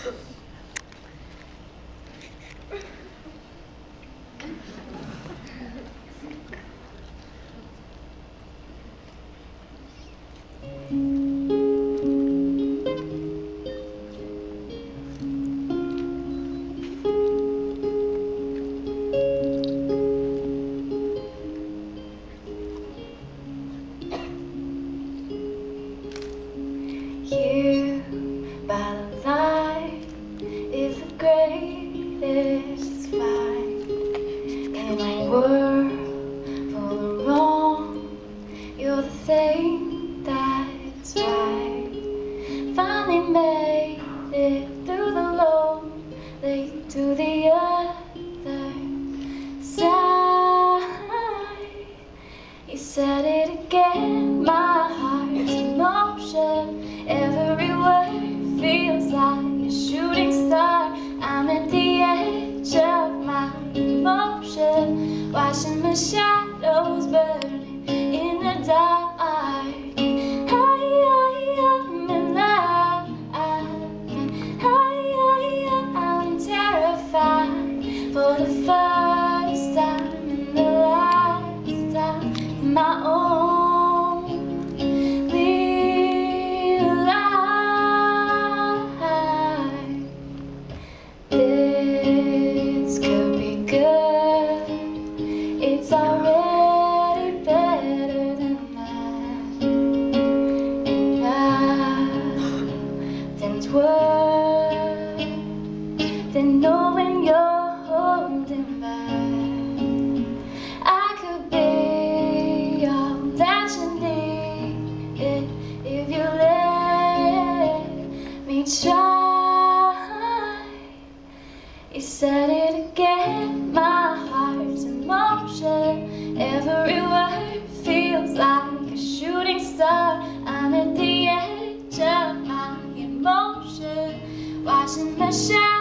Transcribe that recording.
Here by the light is the greatest fight. In a world full of wrong, you're the thing that's right. Finally made it through the lonely to the other side. You said it again, my heart's in motion. Every word feels like a shooting star. I'm at the edge of my emotion, watching my shadows burning in the dark. I'm in love, I'm terrified for the first time and the last time. My own it's already better than that, and nothing's worse than knowing you're holding back. I could be all that you need if you let me try. You said it again, my heart's in motion. Every word feels like a shooting star. I'm at the edge of my emotion, watching my shadow